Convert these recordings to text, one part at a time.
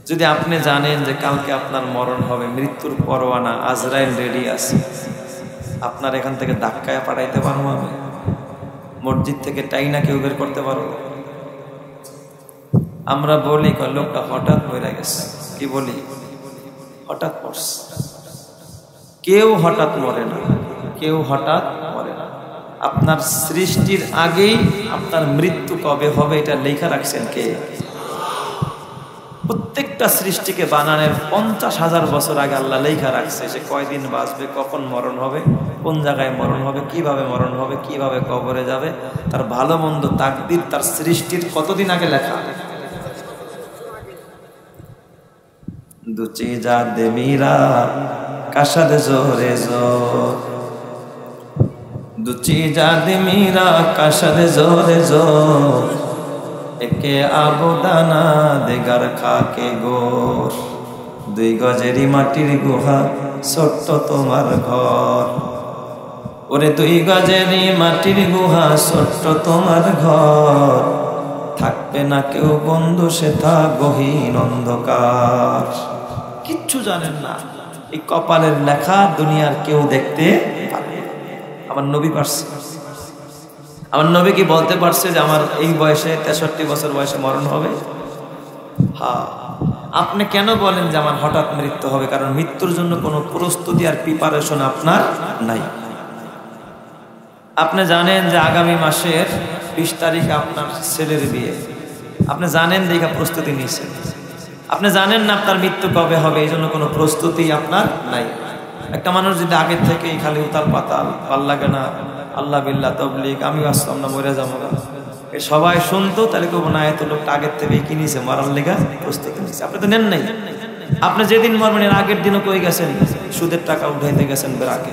যদি আপনি জানেন যে কালকে আপনার মরণ হবে, মৃত্যুর পরোয়ানা আজরাইল রেডি আছে, আপনার এখান থেকে ধাক্কায় পাঠাইতে পারবো আমি? মসজিদ থেকে টাইনা কেউ বের করতে পারবো? আমরা বলি লোকটা হঠাৎ মরে গেছে, কি বলি? হঠাৎ মরছে। কেউ হঠাৎ মরে না, কেউ হঠাৎ মরে না। আপনার সৃষ্টির আগেই আপনার মৃত্যু কবে হবে এটা লেখা রাখছেন কে? প্রত্যেকটা সৃষ্টিকে বানানোর 50,000 বছর আগে আল্লাহ লেখা রাখছে সে কয়দিন বাঁচবে, কখন মরণ হবে, কোন জায়গায় মরণ হবে, কিভাবে মরণ হবে, কিভাবে কবরে যাবে, তার ভালো মন্দ তাকদীর তার সৃষ্টির কতদিন আগে লেখা। দুচি যা দে মীরা কাশাদ জোরে জোর, দুচি যা দে মীরা কাশাদ জোরে জোর, একে আবদানা দেগার খাকে গোর, 2 গজেরই মাটির গুহা ছোট্ট তোমার ঘর, ওরে 2 গজেরই মাটির গুহা ছোট্ট তোমার ঘর, থাকবে না কেউ বন্ধু সেথা গহীন অন্ধকার। কিচ্ছু জানেন না, এই কপালের লেখা দুনিয়ার কেউ দেখতে পারে। আমার নবী পারছে, আমার নবী কি বলতে পারছে যে আমার এই বয়সে 63 বছর বয়সে মরণ হবে? হ্যাঁ। আপনি কেন বলেন যে আমার হঠাৎ মৃত্যু হবে? কারণ মৃত্যুর জন্য কোনো প্রস্তুতি আর প্রিপারেশন আপনার নাই। আপনি জানেন যে আগামী মাসের 20 তারিখে আপনার ছেলের বিয়ে, আপনি জানেন দেখা প্রস্তুতি নিয়েছেন। আপনি জানেন না আপনার মৃত্যু কবে হবে, এই জন্য কোনো প্রস্তুতি আপনার নাই। একটা মানুষ যদি আগের থেকেই খালি উতাল পাতাল, ভাল লাগে না, আল্লাহ বিল্লাহ তবলিগ, আমি আসলাম না, মরে যাবো না, এ সবাই শুনতো, তাহলে কেউ না এত লোকটা আগের থেকেই কিনেছে, মারার লেগা প্রস্তুতি নিয়েছে। আপনি তো নেন নাই। আপনি যেদিন মরবেন এর আগের দিনও কই গেছেন, সুদের টাকা উঠাইতে গেছেন বের আগে।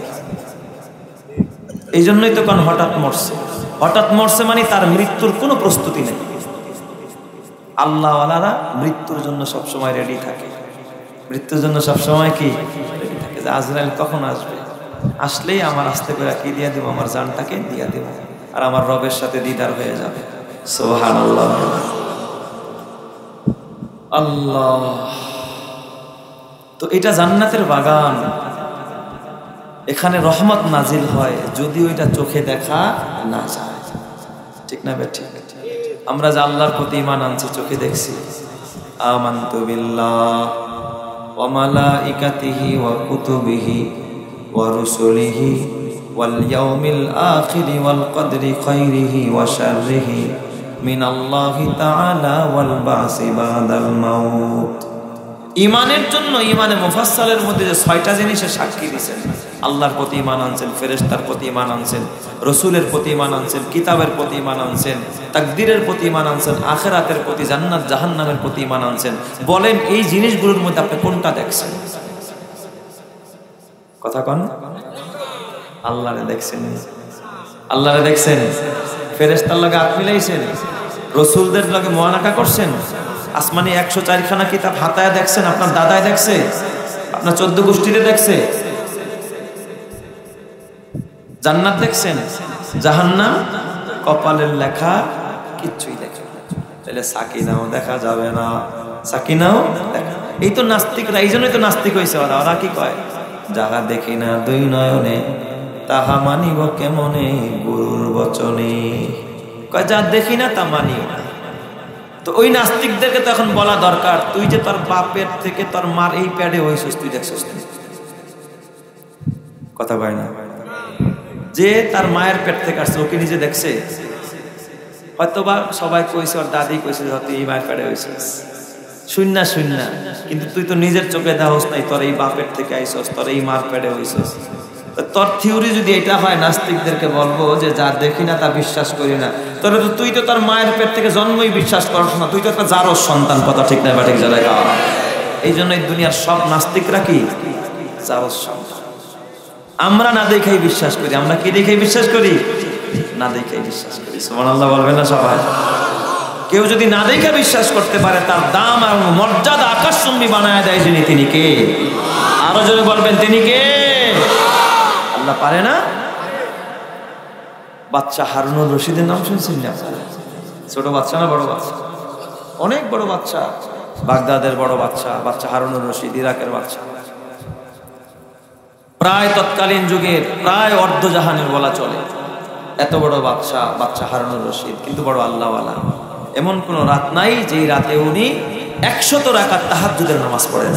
এই জন্যই তো কোন হঠাৎ মরছে। হঠাৎ মরছে মানে তার মৃত্যুর কোনো প্রস্তুতি নেই। আল্লাহওয়ালারা মৃত্যুর জন্য সবসময় রেডি থাকে, মৃত্যুর জন্য সবসময় কি রেডি থাকে, যে আজরাইল কখন আসবে, আসলেই আমার আস্তে করে কি দিয়ে দেবো, আমার জানটাকে দিয়ে দেবো, আর আমার রবের সাথে দিদার হয়ে যাবে। সুবহানাল্লাহ। আল্লাহ, তো এটা জান্নাতের বাগান, এখানে রহমত নাজিল হয়, যদিও এটা চোখে দেখা না যায়। ঠিক না বে? ঠিক। আমরা যে আল্লাহর প্রতি ঈমান আনছি, চোখে দেখছি, আমানতু বিল্লাহ ওয়া মালাইকাতিহি ওয়া কুতুবিহি ওয়া রুসুলিহি ওয়াল ইয়াউমিল আখিরি ওয়াল কদরি খাইরিহি ওয়া শাররিহি মিনাল্লাহি তাআলা ওয়াল বাসি বাদাল মাউত। ঈমানের জন্য ঈমানে মুফাসসালের মধ্যে যে 6টা জিনিসের সাক্ষী দিয়েছেন, আল্লাহর প্রতি ঈমান আনছেন, ফেরেশতার প্রতি ঈমান আনছেন, রাসূলের প্রতি ঈমান আনছেন, কিতাবের প্রতি ঈমান আনছেন, তাকদীরের প্রতি ঈমান আনছেন, আখিরাতের প্রতি, জান্নাত জাহান্নামের প্রতি ঈমান আনছেন। বলেন এই জিনিসগুলোর মধ্যে আপনি কোনটা দেখছেন? কথা কোন? আল্লাহরে দেখছেন, আল্লাহরে দেখছেন, ফেরেশতার লগে হাত মিলাইছেন, রাসূলদের লগে মুআনাকা করছেন, আসমানি 104 খানা কিতাব হাতায় দেখছেন, আপনার দাদায় দেখছে, আপনার 14 গোষ্ঠীতে দেখছে, জান্নাত দেখছেন, জাহান্নাম কপালের লেখা কিচ্ছুই দেখে না। তাহলে সাকিনাও দেখা যাবে না, সাকিনাও দেখা। এই তো নাস্তিকরা, এই জন্যই তো নাস্তিক হয়েছে ওরা। ওরা কি কয়? যাহা দেখি না 2 নয়নে তাহা মানিব কেমনে গুরুর বচনে। কয় যা দেখি না তা মানিও না। তো ওই নাস্তিকদেরকে তো এখন বলা দরকার, তুই যে তোর বাপের থেকে তোর মার এই প্যাডে হইছিস, তুই দেখছিস না? কথা কয় না? যে তার মায়ের পেট থেকে আসছে, ওকে নিজে দেখছে? হয়তোবা সবাই কইছে, ওর দাদি কইছে তুই এই মায়ের প্যাডে হইছিস, শূন্য শূন্য, কিন্তু তুই তো নিজের চোখে দেখাস নাই তোর এই বাপের থেকে আইসস, তোর এই মার প্যাডে হইছিস। তোর থিওরি যদি এটা হয়, নাস্তিকদেরকে বলবো যে যা দেখি না তা বিশ্বাস করি না। তুই তো তোর মায়ের পেট থেকে জন্মই বিশ্বাস করছ না, তুই তো একটা জারজ সন্তান। কথা ঠিক না? ঠিক জায়গায়। এই জন্যই দুনিয়ার সব নাস্তিকরা কি জারজ সন্তান। আমরা না দেখেই বিশ্বাস করি। আমরা কি দেখেই বিশ্বাস করি? না দেখেই বিশ্বাস করি। সুবহানাল্লাহ বলবেন না সবাই? কেউ যদি না দেখে বিশ্বাস করতে পারে, তার দাম আর মর্যাদা আকাশচুম্বী বানায় দেয়। যিনি, তিনি কে? আরো জোরে বলবেন, তিনি কে? আল্লাহ পারে না? বাচ্চা হারুনুর রশিদের নাম শুনছেন না? ছোট বাচ্চা না বড় বাচ্চা? অনেক বড় বাচ্চা। বাগদাদের বড় বাদশা, বাদশা হারুনুর রশিদ, ইরাকের বাদশা, প্রায় তৎকালীন যুগের প্রায় অর্ধজাহানের বলা চলে। এত বড় বাদশা, বাদশা হারুনুর রশিদ, কিন্তু বড় আল্লাহওয়ালা। এমন কোন রাত নাই যে রাতে উনি 100 রাকাত তাহাজ্জুদের নামাজ পড়েন।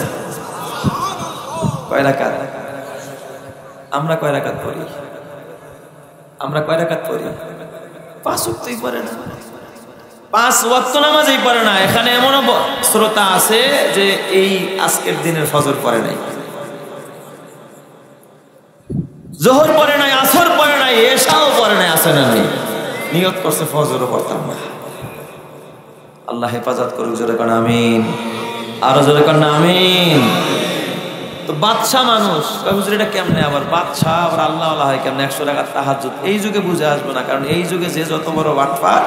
কয় রাকাত? আমরা কয় রাকাত পড়ি? আমরা কয় রাকাত পড়ি? 5 ওয়াক্তই পড়ে না, 5 ওয়াক্ত নামাজই পড়ে না। এখানে এমন শ্রোতা আছে যে এই আজকের দিনের ফজর পড়ে নাই, জোহর পড়ে নাই, আসর পড়ে নাই, এশাও পড়ে নাই, আসে না নাই, নিয়ত করছে ফজরও পড়তাম না। আল্লাহ হেফাজত করুক, জোরে করেন আমিন, আরো জোরে করেন আমিন। তো বাদশা মানুষ, হুজুর এটা কেমনে আবার বাদশা আবার আল্লাহওয়ালা হয় কেমনে? 100 রাকাত তাহাজ্জুদ এই যুগে বুঝে আসবে না, কারণ এই যুগে যে যত বড় বাটপার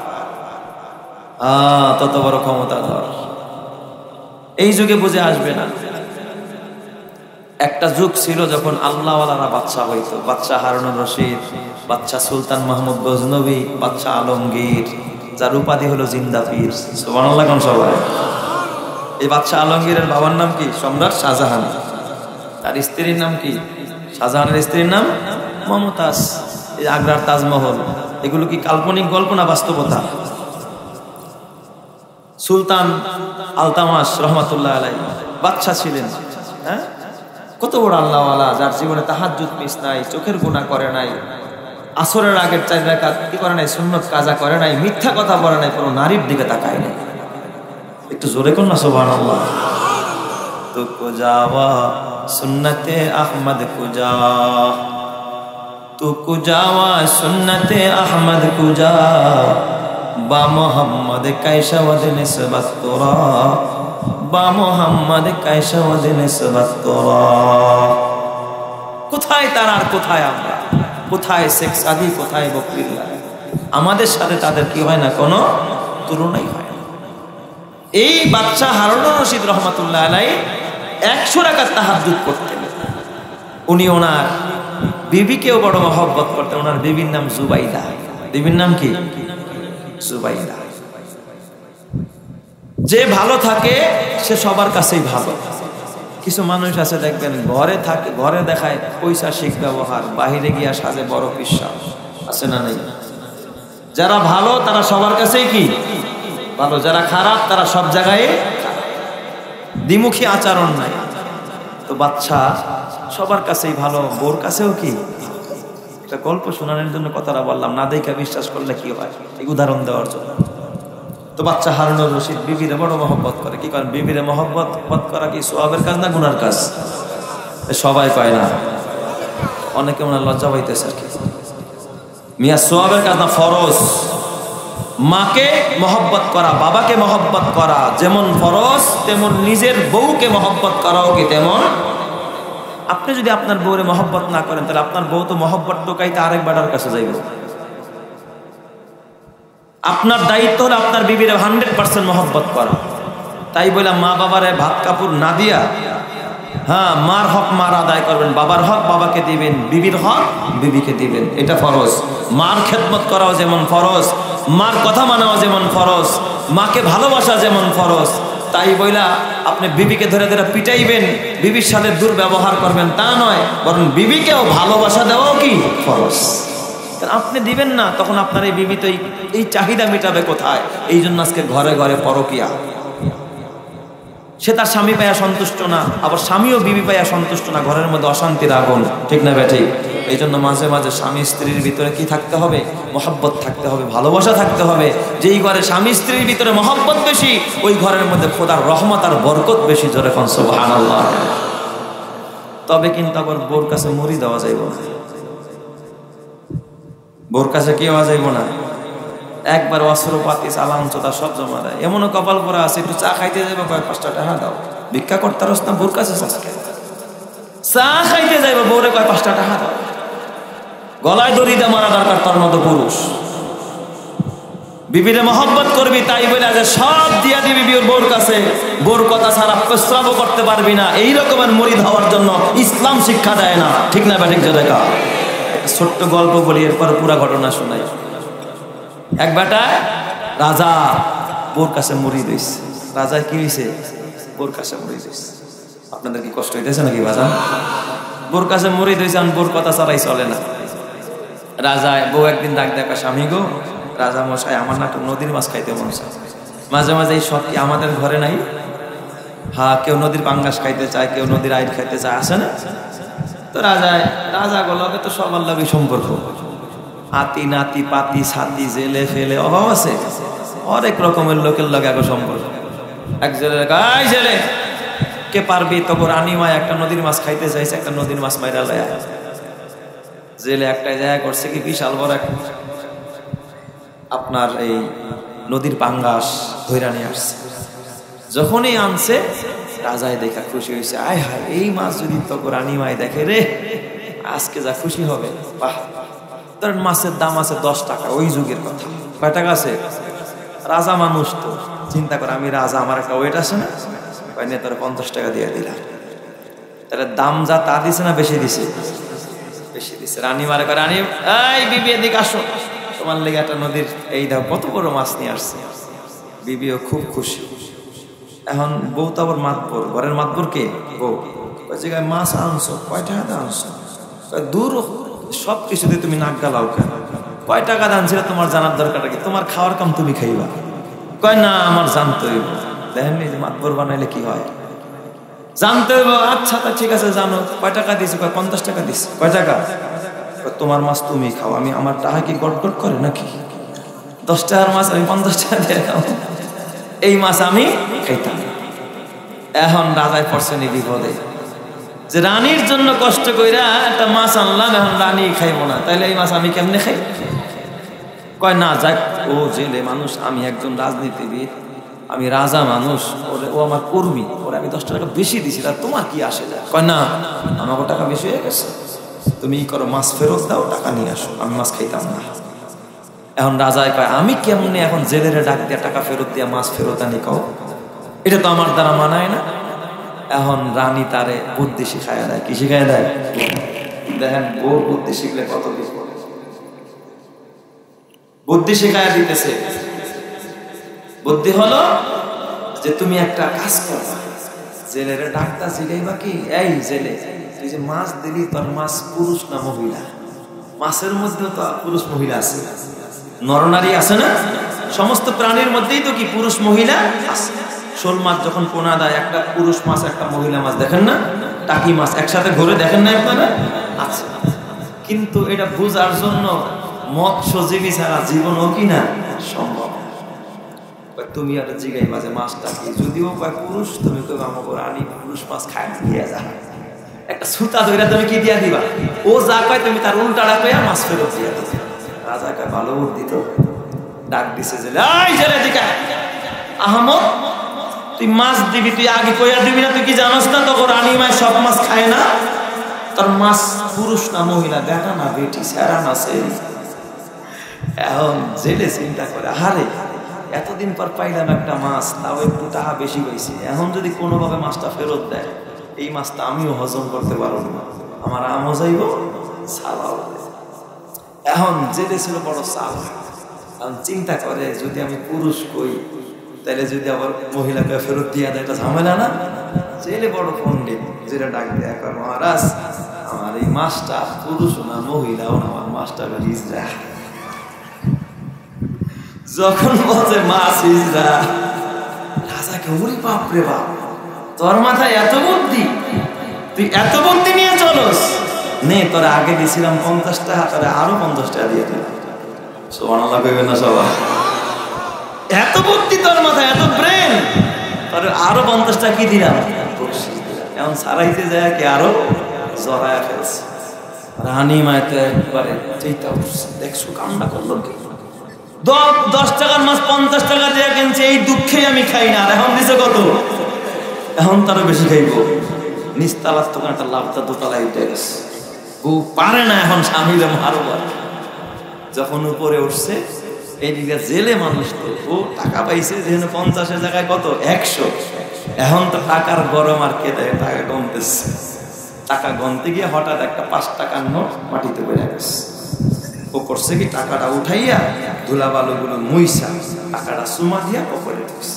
তত বড় ক্ষমতাধর। এই যুগে বুঝে আসবে না। একটা যুগ ছিল যখন আল্লাহওয়ালারা বাদশা হইতো। বাদশা হারুনুর রশিদ, বাদশা সুলতান মাহমুদ গজনবী, বাদশা আলমগীর, যার উপাধি হলো জিন্দা পীর। সুবহানাল্লাহ কোন সবাই। এই বাদশা আলমগীরের বাবার নাম কি? সম্রাট শাহজাহান। তার স্ত্রীর নাম কি? শাহজাহানের স্ত্রীর নাম মমতাজ। এই আগ্রার তাজমহল, এগুলো কি কাল্পনিক গল্প না বাস্তবতা? সুলতান আলতামাস রহমাতুল্লাহ আলাইহি বাদশা ছিলেন। হ্যাঁ, কত বড় আল্লাহওয়ালা, যার জীবনে তাহাজ্জুদ মিস নাই, চোখের গুনাহ করে নাই, আসরের আগের 4 রাকাত কি করে নাই, সুন্নত কাজা করে নাই, মিথ্যা কথা বলে নাই, কোনো নারীর দিকে তাকায় নাই। একটু জোরে কোন না সুবহানাল্লাহ। তো কুজাওয়া সুন্নতে আহমদ কুজা, তো কুজাওয়া সুন্নতে আহমদ কুজা, বা মোহাম্মদ কায়সা ওয়াদ নিসবত তোরা, বা মোহাম্মদ কায়সা ওয়াদ নিসবত তোরা। কোথায় তারা আর কোথায় আমরা? কোথায় শেখ সাদি, কোথায় বকরিল্লাহ? আমাদের সাথে তাদের কি হয় না, কোনো তুলনাই হয় না। এই বাদশা হারুনুর রশিদ রহমাতুল্লাহ আলাইহি 100 রাকাত তাহাজ্জুদ করতেন। উনি ওনার বিবিকেও বড় মহব্বত করতেন। ওনার বিবির নাম জুবাইদা। বিবির নাম কি? জুবাইদা। যে ভালো থাকে সে সবার কাছেই ভালো। কিছু মানুষ আছে দেখবেন ঘরে থাকে, ঘরে দেখায় পৈশাচিক ব্যবহার, বাহিরে গিয়া সাজে বড় পিসা। আছে না নাই? যারা ভালো তারা সবার কাছেই কি ভালো, যারা খারাপ তারা সব জায়গায় দ্বিমুখী আচরণ নাই। তো বাচ্চা সবার কাছেই ভালো, বোর কাছেও কি। একটা গল্প শোনানোর জন্য কথাটা বললাম, না দেখা বিশ্বাস করলে কি হয়, এই উদাহরণ দেওয়ার জন্য। তো বাচ্চা হারুনুর রশিদ বিবিরে বড় মহব্বত করে। কি করেন? বিবিরে মহব্বত করা কি সওয়াবের কাজ না গুনার কাজ? সবাই পায় না, অনেকে মনে লজ্জা পাইতেছে আর কি। মিয়া সওয়াবের কাজ না, ফরজ। মাকে মহব্বত করা, বাবাকে মহব্বত করা যেমন ফরজ, তেমন নিজের বউকে মহব্বত করাও কি তেমন। আপনি যদি আপনার বউরে মহব্বত না করেন, তাহলে আপনার বউ তো মহব্বত ঢোকাইতে আরেক বেটার কাছে যাইব। আপনার দায়িত্ব হলো আপনার বিবিরে 100% মহব্বত করা। তাই বললাম মা বাবারে ভাত কাপড় না দিয়া, হ্যাঁ, মার হক মার আদায় করবেন, বাবার হক বাবাকে দিবেন, বিবির হক বিবিকে দিবেন, এটা ফরজ। মার খেদমত করাও যেমন ফরজ, মার কথা মানাও যেমন ফরজ, মাকে ভালোবাসা যেমন ফরজ। তাই বইলা আপনি বিবিকে ধরে ধরে পিটাইবেন, বিবির সাথে দুর্ব্যবহার করবেন তা নয়, বরং বিবিকেও ভালোবাসা দেওয়াও কি ফরজ। আপনি দিবেন না, তখন আপনার এই বিবি তো এই চাহিদা মেটাবে কোথায়? এই জন্য আজকে ঘরে ঘরে পরকিয়া। সে তার স্বামী পাইয়া সন্তুষ্ট না, আবার স্বামীও বিবি পাইয়া সন্তুষ্ট না, ঘরের মধ্যে অশান্তির আগুন। ঠিক না বেঠিক? এই জন্য মাঝে মাঝে স্বামী স্ত্রীর ভিতরে কি থাকতে হবে? মহব্বত থাকতে হবে, ভালোবাসা থাকতে হবে। যেই ঘরে স্বামী স্ত্রীর ভিতরে মহব্বত বেশি, ওই ঘরের মধ্যে খোদার রহমত আর বরকত বেশি। জোরে কোন সুবহানাল্লাহ। তবে কিন্তু আবার বোর কাছে মুড়ি দেওয়া যাইব না, বোর কাছে কি হওয়া যাইব না। একবার অস্ত্রপাতি চালাঞ্চতা সব জমা দেয়। এমনও কপাল পরা আছে, একটু চা খাইতে যাবে, কয়েক 5 টাকা দাও, ভিক্ষা করতে রস না, বোর কাছে চা খাইতে যাইব, বউরে কয় 5 টাকা দাও। গলায় দড়ি দিয়ে মারা দরকার তার মতো পুরুষ। বিবিরে মহব্বত করবি তাই বলে যে সব দিয়া দিবি বিয়ের বোর কাছে, বোর কথা ছাড়া প্রস্রাবও করতে পারবি না, এই রকমের মুরিদ হওয়ার জন্য ইসলাম শিক্ষা দেয় না। ঠিক না ব্যাঠিক? যে দেখা ছোট্ট গল্প বলি, এরপর পুরা ঘটনা শোনাই। এক বেটা রাজা বোর কাছে মুরিদ হইছে। রাজায় কি হয়েছে? বোর কাছে মরে দিয়েছে। আপনাদের কি কষ্ট হইতেছে নাকি বাজান? বোর কাছে মরে দিয়েছে, বোর কথা ছাড়াই চলে না। রাজায় বউ একদিন ডাক দেখা, স্বামী গো, রাজা মশাই আমার না নদীর মাছ খাইতে মন চায়। মাঝে মাঝে এই সব কি আমাদের ঘরে নাই? হ্যাঁ, কেউ নদীর পাঙ্গাস খাইতে চায়, কেউ নদীর আইট খাইতে চায়, আসে না? তো রাজা গুলোকে তো সবার লাগে সম্পর্ক, হাতি নাতি পাতি ছাতি জেলে ফেলে অভাব আছে, অনেক রকমের লোকের লগে আগে সম্পর্ক। এক জেলে কে পারবি তখন রানীমায় একটা নদীর মাছ খাইতে চাইছে, একটা নদীর মাছ মাইরা লয়া। জেলে একটা জায়গা করছে কি বিশাল বড় আপনার এই নদীর পাঙ্গাস ধইরা নিয়ে আসছে। যখনই আনছে রাজায় দেখা খুশি হয়েছে, আয় হায় এই মাছ যদি তখন রানীমায় দেখে রে আজকে যা খুশি হবে। বাহ, ধরেন মাছের দাম আছে 10 টাকা, ওই যুগের কথা। কয় টাকা আছে? রাজা মানুষ তো চিন্তা করে, আমি রাজা, আমার একটা ওয়েট আছে না, তোর 50 টাকা দিয়ে দিলাম। তাহলে দাম যা তা দিছে না বেশি দিছে? বেশি দিছে। রানী মারে করে, রানী এই বিবি এদিকে আসো, তোমার লেগে একটা নদীর এই দাও কত বড় মাছ নিয়ে আসছে। বিবিও খুব খুশি। এখন বউ তো আবার মাতবর, ঘরের মাতবর কে? বউ। ওই জায়গায় মাছ আনছো, কয় টাকা দিয়ে আনছো? দূর, সব কিছুতে তুমি নাক গালাও কেন? কয় টাকা আনছিল তোমার জানার দরকার কি? তোমার খাওয়ার কাম তুমি খাইবা। কয় না, আমার জানতে হইব। দেখেননি যে মাতবর বানাইলে কি হয়, জানতে হইব। আচ্ছা তা ঠিক আছে, জানো কয় টাকা দিয়েছি? কয় 50 টাকা দিছি। কয় টাকা? তোমার মাছ তুমি খাও, আমি আমার টাকা কি গড়গড় করে নাকি? 10 টাকার মাছ আমি 50 টাকা দিয়ে খাও, এই মাছ আমি খাইতাম। এখন রাজায় পড়ছে নি বিপদে, যে রানীর জন্য কষ্ট কইরা একটা মাছ আনলাম, এখন রানী খাইবো না, তাইলে এই মাছ আমি কেমনে খাই? কয় না যাক, ও জেলে মানুষ, আমি একজন রাজনীতিবিদ, আমি রাজা মানুষ, ওরে ও আমার কর্মী, ওরে আমি 10 টাকা বেশি দিছি, তা তোমার কি আসে যায়? কয় না, আমাকে টাকা বেশি হয়ে গেছে, তুমি ই করো, মাছ ফেরত দাও, টাকা নিয়ে আসো, আমি মাছ খাইতাম না। এখন রাজায় কয়, আমি কেমনে এখন জেলের ডাক দিয়া টাকা ফেরত দিয়া মাছ ফেরত আনি? কও, এটা তো আমার দ্বারা মানায় না। এখন রানী তারে বুদ্ধি শিখাইয়া দেয়। কি শিখাইয়া দেয়? দেখেন বউ বুদ্ধি শিখলে কত কিছু। বুদ্ধি শিখাইয়া দিতেছে। বুদ্ধি হলো যে তুমি একটা কাজ করবা, জেলের ডাক্তার জিগাইবা কি, এই জেলে তুই যে মাছ দিলি, তোর মাছ পুরুষ না মহিলা? মাছের মধ্যেও তো পুরুষ মহিলা আছে, নরনারী আছে না? সমস্ত প্রাণীর মধ্যেই তো কি পুরুষ মহিলা আছে। শোল মাছ যখন পোনা দেয়, একটা পুরুষ মাছ একটা মহিলা মাছ, দেখেন না? টাকি মাছ একসাথে ঘুরে, দেখেন না আপনারা? আছে। কিন্তু এটা বোঝার জন্য মৎস্যজীবী ছাড়া জীবনও কি না সম্ভব। তুমি একটা জিগাই মাঝে মাছটা কি, যদিও কয় পুরুষ, তুমি কইবা আমাকে রানী পুরুষ মাছ খায় দিয়ে যা, একটা সুতা ধরে তুমি কি দিয়া দিবা? ও যা কয় তুমি তার উল্টাটা কইয়া মাছ ফেরত দিয়া দিবা। রাজা কয় ভালো বুদ্ধি তো। ডাক দিছে জেলে, এই জেলে দিকা আহমদ, তুই মাছ দিবি, তুই আগে কইয়া দিবি না? তুই কি জানোস না তখন রানী মায় সব মাছ খায় না? তোর মাছ পুরুষ না মহিলা, বেটা না বেটি, সেরা না সেই। এখন জেলে চিন্তা করে, আরে এতদিন পর পাইলাম একটা মাছ, তাও একটু টাকা বেশি পাইছি, এখন যদি কোনোভাবে মাছটা ফেরত দেয়, এই মাছটা আমিও হজম করতে পারবো না, আমার আমও যাইব, সালাও। এখন জেলে ছিল বড় সাল। এখন চিন্তা করে, যদি আমি পুরুষ কই, তাহলে যদি আবার মহিলাকে ফেরত দিয়া দেয়, এটা ঝামেলা না? জেলে বড় পণ্ডিত, যেটা ডাক দেয়া কয়, মহারাজ আমার এই মাছটা পুরুষ না মহিলাও না, আমার মাছটা হিজড়া। যখন বলছে মাছ হিজড়া, রাজাকে ওরে বাপ রে বাপ, তোর মাথায় এত বুদ্ধি, তুই এত বুদ্ধি নিয়ে চলস নে, তোরা আগে দিয়েছিলাম 50 টাকা, তোরা আরো 50 টাকা দিয়ে দিল। সুবহানাল্লাহ কইবেন না সবাই? এত বুদ্ধি তোর মাথায়, এত ব্রেন, তোর আরো 50 টাকা কি দিলাম? এখন সারাইতে যায় কি আরো জড়ায়া ফেলছে। রানী মায় তো একবারে চিন্তা করছে, দেখছো কামটা করলো কি? 10 টাকার মাছ 50 টাকা দিয়ে কিনছে, এই দুঃখে আমি খাই না। আর এখন দিছে কত? এখন তারও বেশি খাইব। নিস্তালার তখন একটা লাভটা দোতলায় উঠে গেছে, ও পারে না এখন স্বামীরে মারবার। যখন উপরে উঠছে, এইদিকে জেলে মানুষ তো, ও টাকা পাইছে যেখানে 50-এর জায়গায় কত 100। এখন তো টাকার গরম, আর কে দেয়? টাকা গনতেছে। টাকা গনতে গিয়ে হঠাৎ একটা 5 টাকার নোট মাটিতে বেড়ে গেছে। ও করছে কি, টাকাটা উঠাইয়া ধুলা বালুগুলো মুইসা টাকাটা চুমা দিয়া পকেটে ঢুকছে।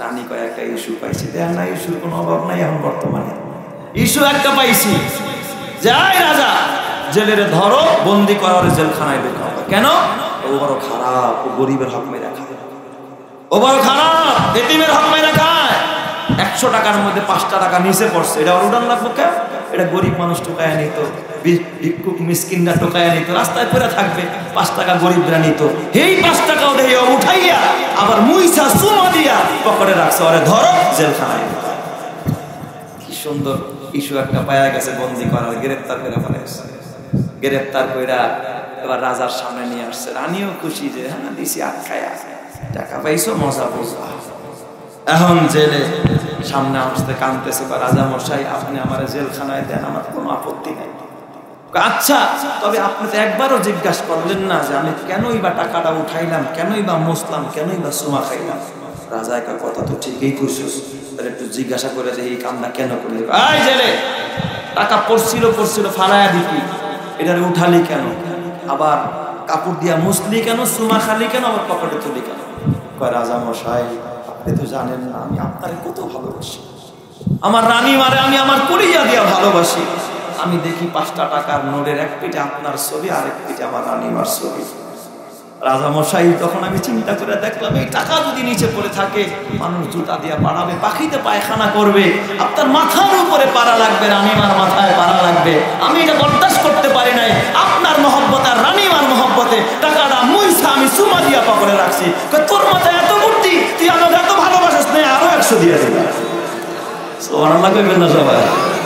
রানী কয় একটা ইস্যু পাইছি, দেখ না ইস্যুর কোনো অভাব নাই এখন বর্তমানে, ইস্যু একটা পাইছি, যাই রাজা জেলের ধরো, বন্দি করার জেলখানায় ঢোকা। কেন? ও বড় খারাপ, ও গরিবের হক মেরে খায়, ও বড় খারাপ, এতিমের হক মেরে খায়। 100 টাকার মধ্যে 5টা টাকা নিচে পড়ছে, এটা ওর উঠান লাগবো কেন? এটা গরিব মানুষ টোকায় নিত, ভিক্ষুক মিসকিনরা টোকায় নিত, রাস্তায় পড়ে থাকবে, 5 টাকা গরিবরা নিত। এই 5 টাকাও দিয়ে উঠাইয়া আবার মুইসা সুমা দিয়া পকেটে রাখছে, ওরে ধরো জেলখানায়। কি সুন্দর ইস্যু একটা পায়া গেছে, বন্দি করার, গ্রেপ্তার করে ফেলেছে। গ্রেপ্তার কইরা এবার রাজার সামনে নিয়ে আসছে। রানীও খুশি যে হ্যাঁ দিছি আটকায়া, টাকা পাইছো, মজা বুঝবা। এখন জেলে সামনে আসতে কাঁদতেছে, বা রাজা মশাই আপনি আমার জেলখানায় দেন, আমার কোনো আপত্তি নেই। আচ্ছা, তবে আপনি তো একবারও জিজ্ঞাসা করলেন না যে আমি কেনই বা টাকাটা উঠাইলাম, কেনই বা মুসলাম, কেনই বা সুমা খাইলাম। রাজা একটা কথা তো ঠিকই কইছিস, তাহলে একটু জিজ্ঞাসা করে যে এই কামটা কেন করলি? এই জেলে টাকা পড়ছিল ফালায়া দিতি, এটারে উঠালি কেন? আবার কাপড় দিয়া মুসলি কেন? সুমা খালি কেন? আবার পকেটে তুলি কেন? কয় রাজা মশাই আপনি তো জানেন না আমি আপনারে কত ভালোবাসি, আমার রানী মারে আমি আমার কলিজা দিয়া ভালোবাসি। আমি দেখি 5টা টাকার নোটের এক পিঠে আপনার ছবি, আরেক পিঠে আমার রানীমার ছবি। রাজা মশাই তখন আমি চিন্তা করে দেখলাম এই টাকা যদি নিচে পড়ে থাকে, মানুষ জুতা দিয়া পাড়াবে, পাখিতে পায়খানা করবে, আপনার মাথার উপরে পাড়া লাগবে, রানীমার মাথায় পাড়া লাগবে। আমি এটা বরদাস্ত করতে পারি নাই। আপনার মহব্বত আর রানীমার মহব্বতে টাকাটা মুইসা আমি সুমা দিয়া পকেটে রাখছি। তোর মাথায় এত বুদ্ধি, তুই আমাকে এত ভালোবাসিস না, আরো 100 দিয়ে দিলাম। সুবহানাল্লাহ কইবেন না সবাই?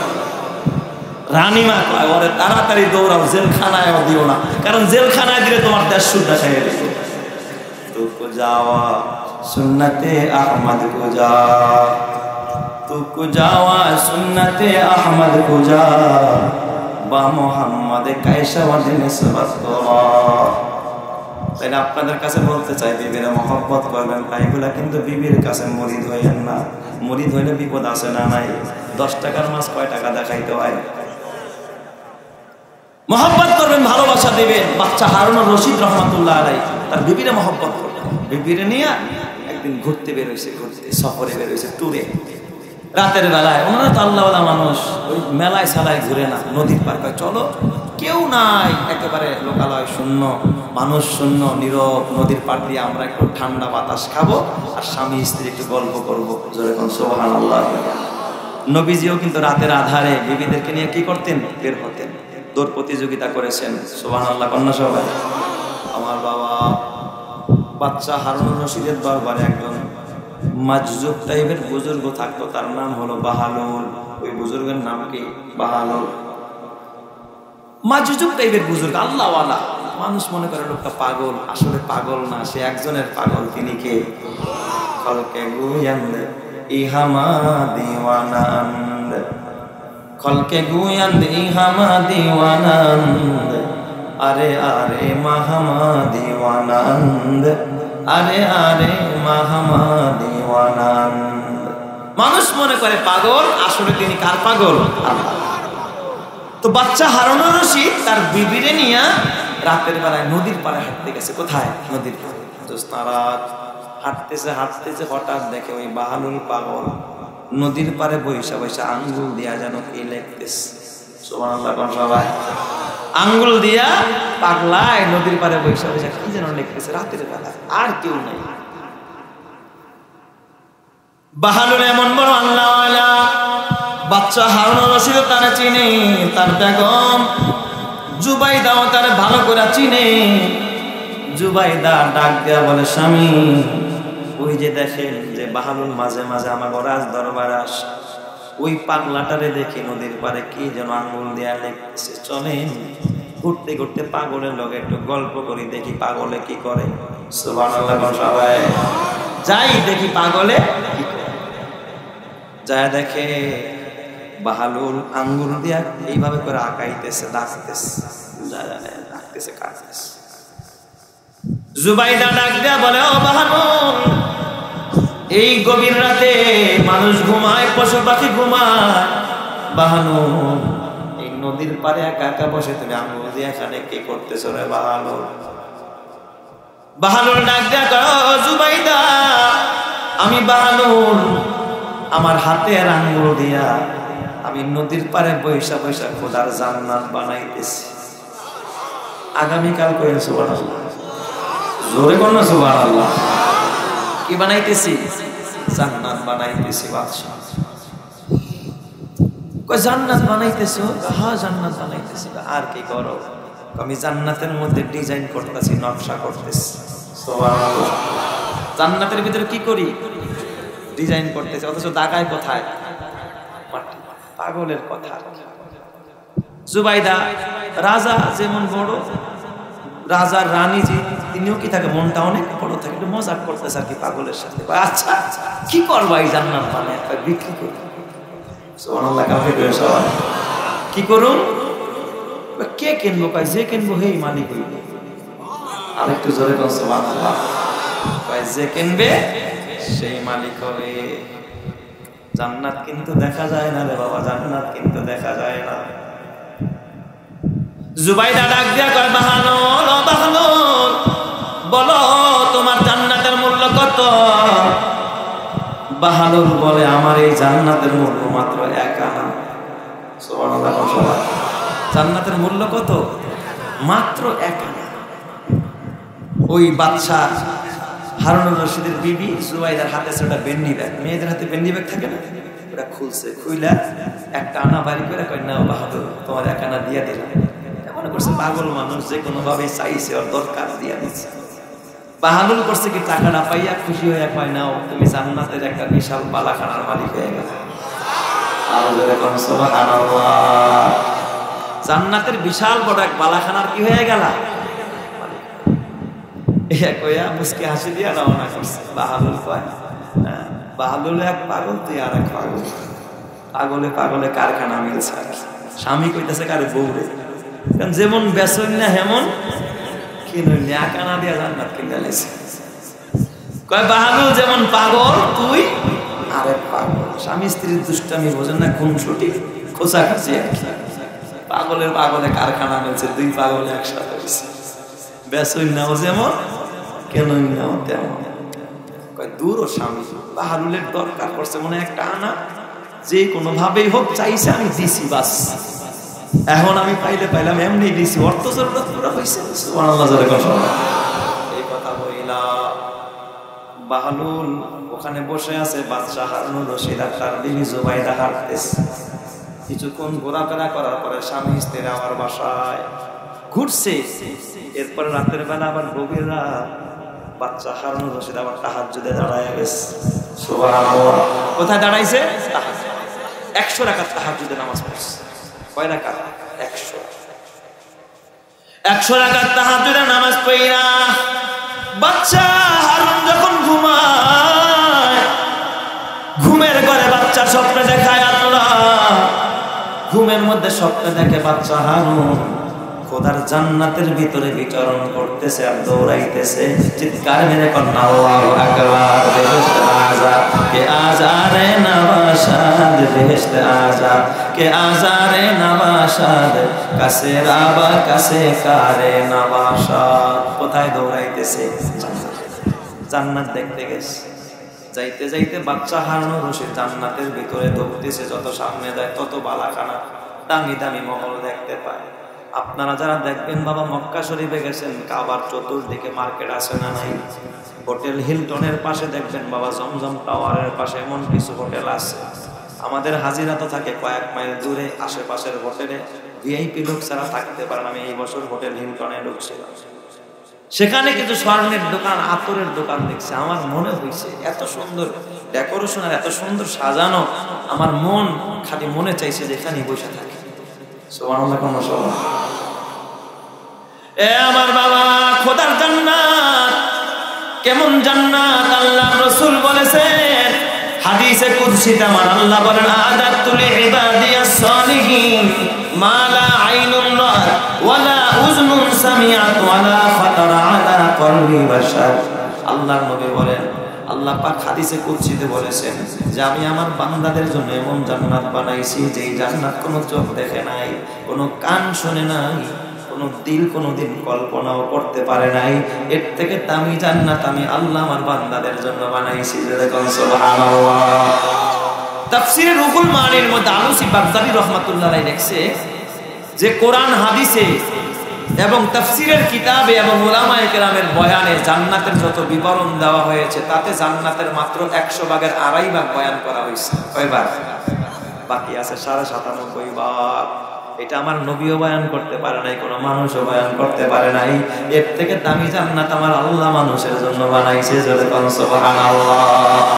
রানীমা কয় ওরে তাড়াতাড়ি দৌড়াও, জেলখানায় দিও না, কারণ জেলখানায় দিলে তোমার দেশ শুদ্ধ খাইয়ে দেবে। তুকু যাওয়া সুন্নতে আহমদ কো যা, তুকু যাওয়া সুন্নতে আহমদ কো যা, বা মোহাম্মদ কায়সা ওয়াদিন নিসবত করা। তাই আপনাদের কাছে বলতে চাই, বিবিরা মহব্বত করবেন, এগুলা কিন্তু বিবির কাছে মুরিদ হইয়েন না। মুরিদ হইলে বিপদ আছে না নাই? 10 টাকার মাছ কয় টাকা দেখাইতে হয়? মহব্বত করবেন, ভালোবাসা দিবেন। বাচ্চা হারুন রশিদ রহমাতুল্লাহ আলাইহি তার বিবিরে মহব্বত করবেন, বিবিরে নিয়ে একদিন ঘুরতে বেরোইছে, সফরে বেরোইছে, ট্যুরে। রাতের বেলায়, ওনারা তো আল্লাহওয়ালা মানুষ, ওই মেলায় সালায় ঘুরে না, নদীর পার কয় চলো, কেউ নাই, একেবারে লোকালয় শূন্য, মানুষ শূন্য, নীরব। নদীর পাড় দিয়ে আমরা একটু ঠান্ডা বাতাস খাবো আর স্বামী স্ত্রী একটু গল্প করবো। যেরকম সুবহানাল্লাহ। নবীজিও কিন্তু রাতের আধারে বিবিদেরকে নিয়ে কি করতেন? বের হতেন, দৌড় প্রতিযোগিতা করেছেন। সুবহানাল্লাহ কন্যা সবাই। আমার বাবা বাচ্চা হারুন রশিদের দরবারে একজন মাজজুব টাইপের বুজুর্গ থাকতো, তার নাম হলো বাহালুল। ওই বুজুর্গের নাম কি? বাহালুল। মাজজুব টাইপের বুজুর্গ, আল্লাহওয়ালা। মানুষ মনে করে লোকটা পাগল, আসলে পাগল না, সে একজনের পাগল। তিনি কে? খলকে গুয়ান্দ ইহামা দিওয়ানান্দ, খলকে গুয়ান্দ ইহামা দিওয়ানান্দ, আরে আরে মাহামা দিওয়ানান্দ, আরে আরে মাহামা দিওয়ানান্দ। মানুষ মনে করে পাগল, আসলে তিনি কার পাগল? আল্লাহ। তো বাচ্চা হারুন রশিদ তার বিবিরে নিয়ে রাতের বেলায় নদীর পাড়ে হাঁটতে গেছে। কোথায়? নদীর পাড়ে। তারা হাঁটতেছে হাঁটতেছে, হঠাৎ দেখে ওই বাহালুল পাগল নদীর পাড়ে বৈশা বৈশা আঙ্গুল দিয়া যেন কি লিখতেছে। সুবহানাল্লাহ সবাই। আঙ্গুল দিয়া পাগলায় নদীর পাড়ে বৈশা বৈশা কি যেন লিখতেছে রাতের বেলা, আর কেউ নাই। বাহালুল এমন বড় আল্লাহওয়ালা, বাচ্চা হারুন রশিদ তারা চিনে, তার বেগম জুবাইদাও তারা ভালো করে চিনে। জুবাইদা ডাক দেয়া বলে, স্বামী ওই যে দেখেন যে বাহালুল মাঝে মাঝে আমার রাজ দরবারে আসে, ওই পাগলাটারে দেখে নদীর পারে কি যেন আঙ্গুল দেয়া লেগেছে, চলেন ঘুরতে ঘুরতে পাগলের লগে একটু গল্প করি, দেখি পাগলে কি করে। সুবহানাল্লাহ সবাই। যাই দেখি পাগলে কি করে। যায় দেখে বাহালুল আঙ্গুল দিয়া এইভাবে করে আঁকাইতেছে, ডাকতেছে, কাটতেছে। জুবাইদা ডাক দেয়া বলে, ও বাহালুল, এই গভীর রাতে মানুষ ঘুমায়, পশু পাখি ঘুমায়, বাহালুল এই নদীর পারে একা একা বসে তুমি আঙ্গুল দিয়ে এখানে কি করতেছো রে বাহালুল? বাহালুল ডাক দেয়া কয়, ও জুবাইদা, আমি বাহালুল আমার হাতের আঙ্গুল দিয়া আমি নদীর পারে বৈশা বৈশা খোদার জান্নাত বানাইতেছি। আগামীকাল কইন সুবহানাল্লাহ, জোরে কোন না সুবহানাল্লাহ। কি বানাইতেছি? জান্নাত বানাইতেছি। বাদশা কই জান্নাত বানাইতেছো? হ্যাঁ জান্নাত বানাইতেছি। আর কি করো? আমি জান্নাতের মধ্যে ডিজাইন করতেছি, নকশা করতেছি। সুবহানাল্লাহ। জান্নাতের ভিতরে কি করি? ডিজাইন করতেছি। অথচ দাগায় কোথায়? পাগলের কথা। জুবাইদা রাজা যেমন বড়, রাজার রানী জি তিনিও কি থাকে, মনটা অনেক বড় থাকে, একটু মজাক করতেছে আর কি পাগলের সাথে। আচ্ছা কি করবা এই জান্নাত বানায়? বিক্রি করি। সুবহানাল্লাহ। কাউকে সবাই কি করুন? কে কিনবো? কয় যে কিনবো হেই মালিক হইব। আর একটু জোরে কোন সুবহানাল্লাহ। কয় যে কিনবে সেই মালিক হবে। জান্নাত কিন্তু দেখা যায় না রে বাবা, জান্নাত কিন্তু দেখা যায় না। জুবাইদা ডাক দিয়া কয় বাহালুল, ও বাহালুল বলো তোমার জান্নাতের মূল্য কত? বাহালুল বলে আমার এই জান্নাতের মূল্য মাত্র 1 আনা। সুবহানাল্লাহ। সবাই জান্নাতের মূল্য কত? মাত্র 1 আনা। ওই বাদশা হারুনুর রশিদের বিবি জুবাইদার হাতে সেটা বেন্ডি ব্যাগ, মেয়েদের হাতে বেন্ডি ব্যাগ থাকে না, ওটা খুলছে। খুইলা 1 আনা বাড়ি করে কয় নাও বাহাদুর তোমার 1 আনা দিয়া দিলাম। মনে করছে পাগল মানুষ, যে কোনো ভাবে চাইছে, ওর দরকার দিয়া দিচ্ছে। বাহাদুর করছে কি টাকাটা পাইয়া খুশি হয়ে কয় নাও তুমি জান্নাতের একটা বিশাল বালাখানার মালিক হয়ে গেল। সুবহানাল্লাহ। জান্নাতের বিশাল বড় এক বালাখানার কি হয়ে গেল? কইয়া মুস্কি হাসি দিয়া রওনা করছে। বাহাদুর কয় বাহাদুর এক পাগল, তুই আর এক পাগল। পাগলে পাগলে কারখানা মিলছে। স্বামী কইতেছে কারে বউরে, কারণ যেমন বেসন না হেমন কিনুন 1 আনা দিয়া জান্নাত কিনে লাইছে। কয় বাহাদুর যেমন পাগল তুই আরেক পাগল। স্বামী স্ত্রীর দুষ্টামি বোঝেন না, খুনসুটি খোঁচাখাচি আর কি। পাগলের পাগলে কারখানা মিলছে, 2 পাগল একসাথে হয়েছে। বেসন নাও যেমন কেনুন নাও তেমন। কয় দূর ও স্বামী, বাহাদুরের দরকার করছে মনে 1 আনা, যে কোনো ভাবেই হোক চাইছে, আমি দিছি বাস। এখন আমি পাইলে পাইলাম, এমনি দিছি, অর্থ জরুরত পুরো হইছে। সুবহানাল্লাহ। এই কথা বইলা বাহালুল ওখানে বসে আছে। বাদশা হারুনুর রশিদ আর তার বিবি জুবাইদা হাঁটতেছে। কিছুক্ষণ ঘোরাফেরা করার পরে স্বামী স্ত্রী আমার বাসায় ঘুরছে। এরপরে রাতের বেলা আবার গভীর রাত, বাদশা হারুনুর রশিদ আবার তাহাজ্জুদে দাঁড়ায় গেছে। সুবহানাল্লাহ। কোথায় দাঁড়াইছে? 100 রাকাত তাহাজ্জুদে নামাজ পড়ছে। কয় রাকাত? 100 রাকাত তাহাজ্জুদের নামাজ পড়া বাচ্চা হারুন যখন ঘুমায়, ঘুমের ঘরে বাচ্চা স্বপ্নে দেখায় আল্লাহ। ঘুমের মধ্যে স্বপ্নে দেখে বাচ্চা হারুন খোদার জান্নাতের ভিতরে বিচরণ করতেছে আর দৌড়াইতেছে। চিৎকার মেরে কন্যা আল্লাহু আকবার। বেহেশতে আজা কে আজারে নওয়াশাদ, বেহেশতে আজা কে আজারে নওয়াশাদ, কাছে রাবা কাছে কারে নওয়াশাদ। কোথায় দৌড়াইতেছে? জান্নাত দেখতে গেছে। যাইতে যাইতে বাচ্চা হারুনুর রশিদ জান্নাতের ভিতরে দৌড়তেছে। যত সামনে যায় তত বালাখানা, দামি দামি মহল দেখতে পায়। আপনারা যারা দেখবেন বাবা মক্কা শরীফে গেছেন, কাবার চতুর্দিকে মার্কেট আছে না নাই? হোটেল হিলটনের পাশে দেখবেন বাবা জমজম টাওয়ারের পাশে এমন কিছু হোটেল আছে। আমাদের হাজিরা তো থাকে কয়েক মাইল দূরে আশেপাশের হোটেলে, ভিআইপি লোক ছাড়া থাকতে পারেন। আমি এই বছর হোটেল হিলটনে ঢুকছিলাম, সেখানে কিছু স্বর্ণের দোকান, আতরের দোকান দেখছি। আমার মনে হয়েছে এত সুন্দর ডেকোরেশন আর এত সুন্দর সাজানো, আমার মন খালি মনে চাইছে যে এখানেই বসে থাকে। সুবহানাল্লাহ। কোন সবাই এ আমার বাবা, খোদার জান্নাত কেমন জান্নাত আল্লাহ রাসূল বলেছেন হাদিসে কুদসিতে। আমার আল্লাহ বলেন আদাতু লিইবাদিয়াস সালিহিন মা লা আইনুন রাআত ওয়ালা উযনুন সামিআত ওয়ালা খাতারা আলা কলবি বাশার। আল্লাহর নবী বলেন, আল্লাহ পাক হাদিসে কুদসিতে বলেছেন যে আমি আমার বান্দাদের জন্য এমন জান্নাত বানাইছি যেই জান্নাত কোনো চোখ দেখে নাই, কোনো কান শুনে নাই, কোনো দিল কোনোদিন কল্পনাও করতে পারে নাই। এর থেকে দামি জান্নাত আমি আল্লাহ আমার বান্দাদের জন্য বানাইছি। যেরকম সুবহানাল্লাহ। তাফসীরে রুহুল মানির মধ্যে আলুসি বাগদাদি রাহমাতুল্লাহ আলাইহি লিখছে যে কোরআন হাদিসে এবং তাফসীরের কিতাবে এবং উলামায়ে কেরামের বয়ানে জান্নাতের যত বিবরণ দেওয়া হয়েছে তাতে জান্নাতের মাত্র 100 ভাগের 2.5 ভাগ বয়ান করা হয়েছে। কয়বার? বাকি আছে 97.5 ভাগ। এটা আমার নবীও বয়ান করতে পারে নাই, কোনো মানুষও বয়ান করতে পারে নাই। এর থেকে দামি জান্নাত আমার আল্লাহ মানুষের জন্য বানাইছে। সুবহানাল্লাহ।